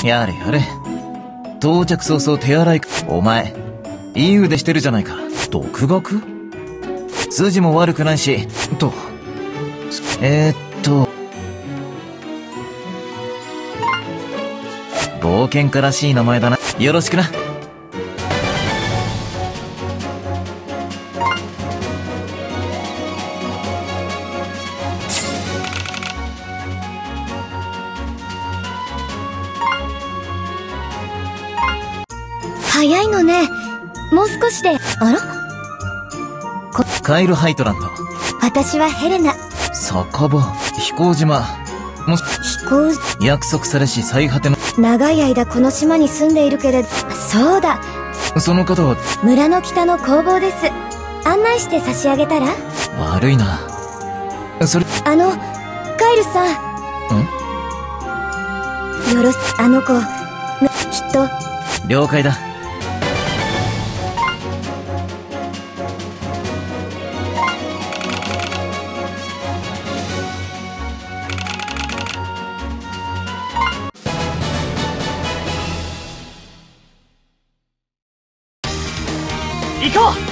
やれやれ。到着早々手洗い。お前、いい腕してるじゃないか。独学？筋も悪くないし、冒険家らしい名前だな。よろしくな。 早いのね。もう少しで。あら？ カイル・ハイトランド。 私はヘレナ。 酒場、飛行島。 飛行。 約束されし最果ての。 長い間この島に住んでいるけれど。そうだ。 その方は。 村の北の工房です。案内して差し上げたら？ 悪いな。それ。 カイルさん。あの子、きっと。 了解だ。 行こう。